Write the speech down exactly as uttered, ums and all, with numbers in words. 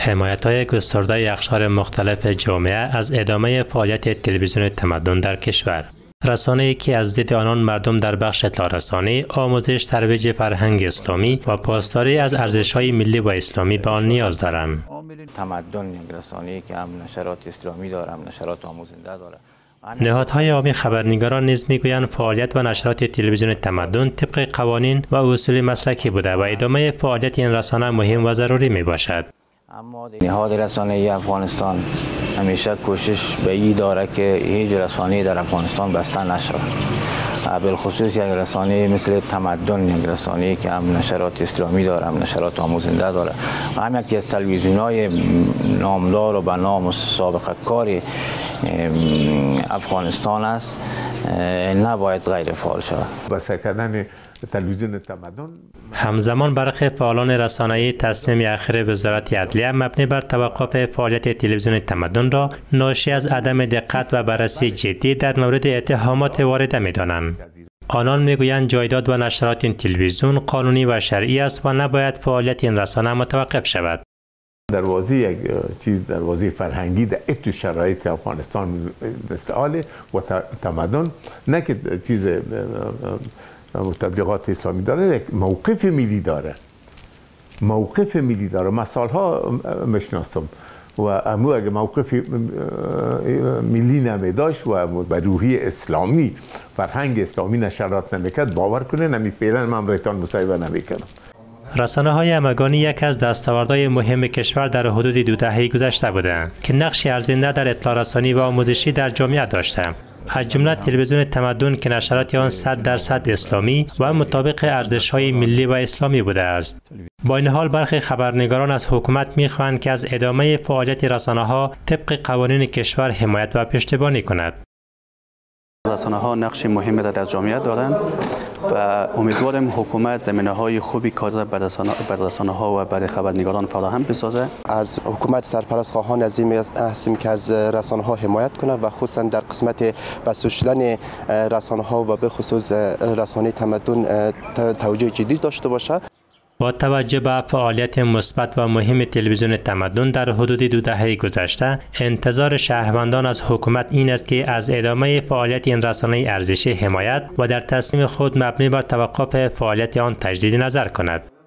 حمایت‌های گسترده اقشار مختلف جامعه از ادامه فعالیت تلویزیون تمدن در کشور. رسانه‌ای که از دید آنان مردم در بخش اطلاع‌رسانی، آموزش، ترویج فرهنگ اسلامی و پاسداری از ارزش‌های ملی و اسلامی به آن نیاز دارند. تمدن یک رسانه‌ای که هم نشرات اسلامی داره، هم نشرات آموزنده داره. نهادهای عامی خبرنگاران نیز میگویند فعالیت و نشرات تلویزیون تمدن طبق قوانین و اصول مسلکی بوده و ادامه فعالیت این رسانه مهم و ضروری می باشد. اما نهاد رسانه‌ای افغانستان همیشه کوشش به این داره که هیچ رسانه‌ای در افغانستان بسته نشود. بالخصوص یک رسانه مثل تمدن، یک رسانه‌ای که هم نشرات اسلامی داره، هم نشرات آموزنده داره و هم یکی از تلویزیون‌های نامدار و به نام و سابقه کاری افغانستان است، نباید غیر فعال شود. بسته کردن تلویزیون تمدن همزمان برخی فعالان رسانه‌ای تصمیم اخیر وزارت عدلیه مبنی بر توقف فعالیت تلویزیون تمدن را ناشی از عدم دقت و بررسی جدی در مورد اتهامات وارده می‌دانند. آنان میگویند جایداد و نشرات این تلویزیون قانونی و شرعی است و نباید فعالیت این رسانه متوقف شود. دروازه یک چیز دروازه فرهنگی در اتو شرایط افغانستان مستعال و تمدن، نه که چیز تبلیغات اسلامی داره، یک موقف ملی داره، موقف ملی داره. من سالها میشناسم و امو اگه موقف ملی نمی داشت و به روحی اسلامی، فرهنگ اسلامی نشرات نمیکرد، باور کنه نمی فعلا من برایتان مصاحبه نمیکنم. رسانه‌های همگانی یک از دستاوردهای مهم کشور در حدود دو دهه گذشته بوده که نقشی ارزنده در اطلاع رسانی و آموزشی در جامعه داشته. از جمله تلویزیون تمدن که نشرات آن صد درصد اسلامی و مطابق ارزش‌های ملی و اسلامی بوده است. با این حال برخی خبرنگاران از حکومت می‌خواهند که از ادامه فعالیت رسانه‌ها طبق قوانین کشور حمایت و پشتیبانی کند. رسانه‌ها نقش مهمی را در جامعه دارند و امیدوارم حکومت زمینه‌های خوبی کار بر رسانه‌ها و برای خبرنگاران فراهم بسازه. از حکومت سرپرست خواهان عظیم هستیم که از رسانه‌ها حمایت کنه و خصوصا در قسمت بسته شدن رسانه‌ها و به خصوص رسانه تمدن توجه جدی داشته باشه. با توجه به فعالیت مثبت و مهم تلویزیون تمدن در حدود دو دهه گذشته، انتظار شهروندان از حکومت این است که از ادامه فعالیت این رسانه ارزشی حمایت و در تصمیم خود مبنی بر توقف فعالیت آن تجدید نظر کند.